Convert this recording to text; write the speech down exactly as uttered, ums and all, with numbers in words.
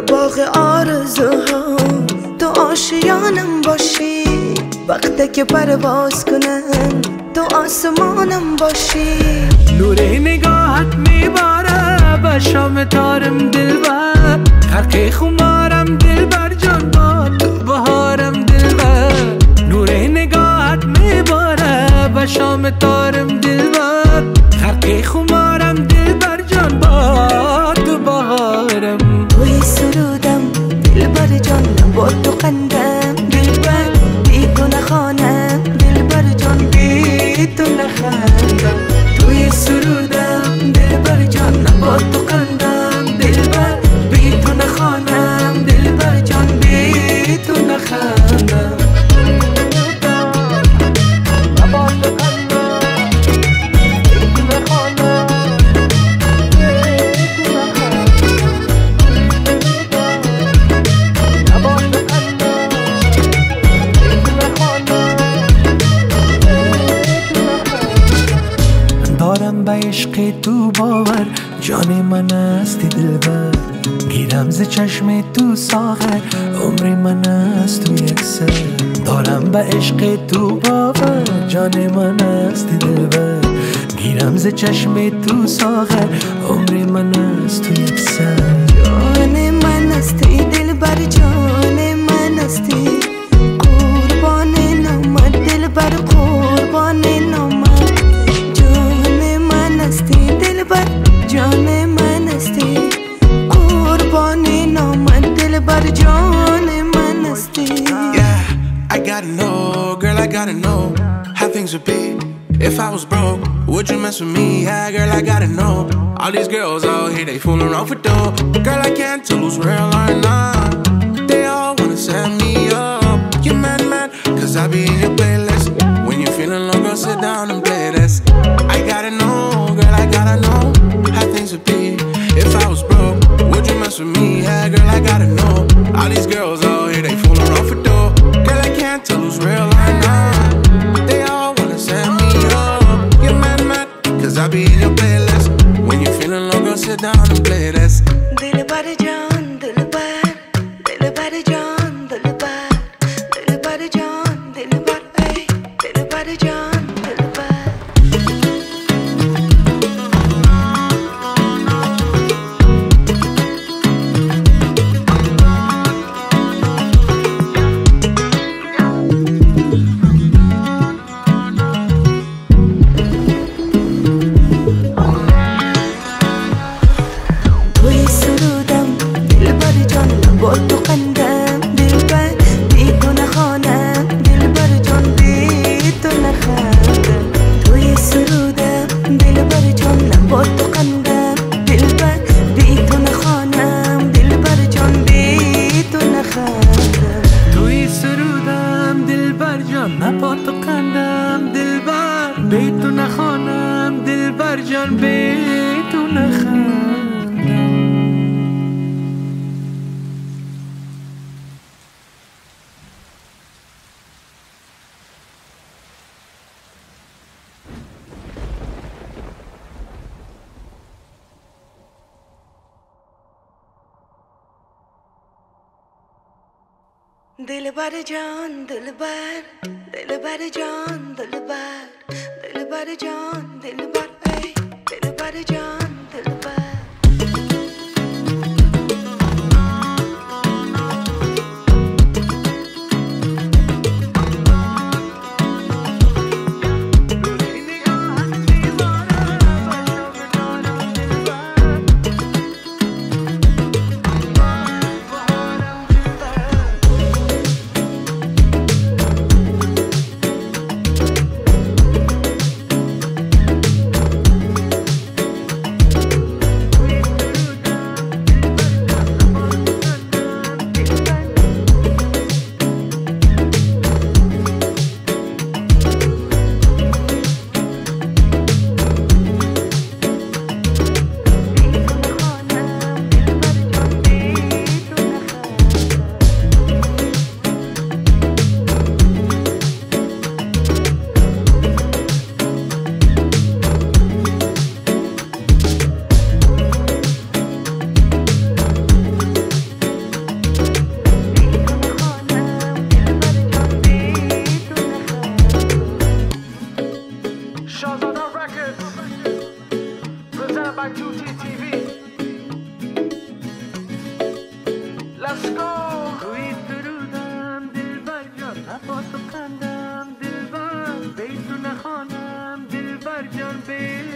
باغ آرزوها تو آشیانم باشی، وقتی که پرواز کنم تو آسمانم باشی. نور نگاهت میباره به شام تارم دلبر، غرق خمارم دلبر جان با تو بهارم دلبر. نور نگاهت میباره به شام تارم دلبر، غرق خمارم دلبر جان با تو بهارم. توی سرودم دلبر جان با تو قندم دلبر، بی تو نخوانم دلبر جان بی تو نخندم. توی سرودم دلبر جان با تو قندم دلبر، بی تو نخوانم دلبر جان بی تو نخندم. دارم به عشق تو باور، جان من هستی دلبر. گیرم ز چشم تو ساغر، عمر من است تو یک سر. دارم به عشق تو باور، جان من هستی دلبر. گیرم ز چشم تو ساغر، عمر من است تو یک سر. جان من هستی دلبر، جان من هستی، قربان نامت دلبر، قربان نامت. جان من هستی دلبر، جان من هستی، قربان نامت دلبر، جان من هستی. Yeah, I gotta know, girl, I gotta know how things would be if I was broke. Would you mess with me? Yeah, girl, I gotta know. All these girls out here, they fooling around for dough. Girl, I can't tell who's real or not. They all wanna set me up. You mad, mad, cause I be in your playlist. When you're feeling low, girl, sit down and play this. I gotta know, girl, I gotta know how things would be if I was broke. Would you mess with me? Yeah, girl, I gotta know. All these girls out here, they fooling around for dough. Girl, I can't tell who's real or not. They all wanna set me up. You're mad, mad, cause I be in your playlist. When you're feeling low, girl, sit down and play this. Dilbar jaan, dilbar, dilbar jaan, dilbar, dilbar jaan, dilbar, ay, dilbar jaan, dilbar. Dilbar jaan, dilbar, dilbar jaan, dilbar, dilbar jaan, dilbar, ay, dilbar jaan, dilbar. توی سرودم دلبر جان نفاس و خندم دلبر بیتو نخوانم دلبر جان بیت